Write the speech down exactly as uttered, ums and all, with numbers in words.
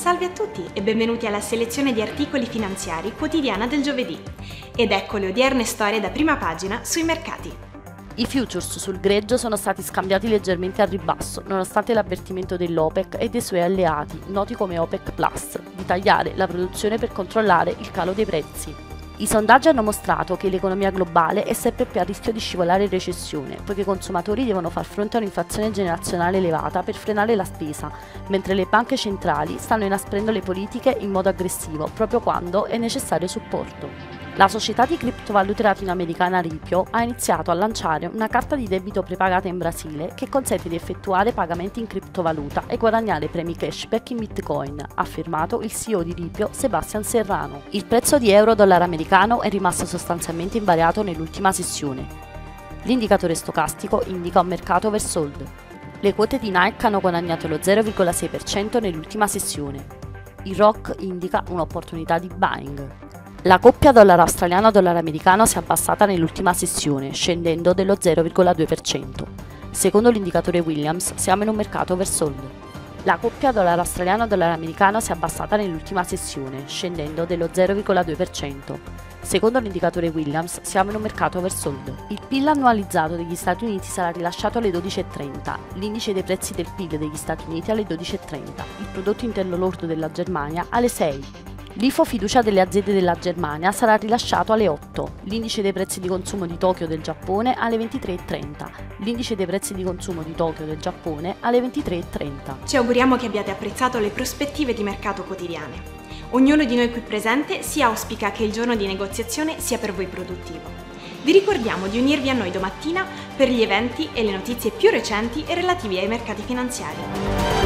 Salve a tutti e benvenuti alla selezione di articoli finanziari quotidiana del giovedì. Ed ecco le odierne storie da prima pagina sui mercati. I futures sul greggio sono stati scambiati leggermente al ribasso, nonostante l'avvertimento dell'OPEC e dei suoi alleati, noti come OPEC Plus, di tagliare la produzione per controllare il calo dei prezzi. I sondaggi hanno mostrato che l'economia globale è sempre più a rischio di scivolare in recessione, poiché i consumatori devono far fronte a un'inflazione generazionale elevata per frenare la spesa, mentre le banche centrali stanno inasprendo le politiche in modo aggressivo, proprio quando è necessario supporto. La società di criptovalute latinoamericana Ripio ha iniziato a lanciare una carta di debito prepagata in Brasile che consente di effettuare pagamenti in criptovaluta e guadagnare premi cashback in Bitcoin, ha affermato il C E O di Ripio Sebastian Serrano. Il prezzo di euro-dollaro americano è rimasto sostanzialmente invariato nell'ultima sessione. L'indicatore stocastico indica un mercato oversold. Le quote di Nike hanno guadagnato lo zero virgola sei per cento nell'ultima sessione. Il R O C indica un'opportunità di buying. La coppia dollaro australiano-dollaro americano si è abbassata nell'ultima sessione, scendendo dello zero virgola due per cento. Secondo l'indicatore Williams, siamo in un mercato oversold. La coppia dollaro australiano-dollaro americano si è abbassata nell'ultima sessione, scendendo dello zero virgola due per cento. Secondo l'indicatore Williams, siamo in un mercato oversold. Il P I L annualizzato degli Stati Uniti sarà rilasciato alle dodici e trenta, l'indice dei prezzi del P I L degli Stati Uniti alle dodici e trenta, il prodotto interno lordo della Germania alle sei. L'I F O fiducia delle aziende della Germania sarà rilasciato alle otto, l'indice dei prezzi di consumo di Tokyo del Giappone alle ventitré e trenta, l'indice dei prezzi di consumo di Tokyo del Giappone alle ventitré e trenta. Ci auguriamo che abbiate apprezzato le prospettive di mercato quotidiane. Ognuno di noi qui presente si auspica che il giorno di negoziazione sia per voi produttivo. Vi ricordiamo di unirvi a noi domattina per gli eventi e le notizie più recenti e relativi ai mercati finanziari.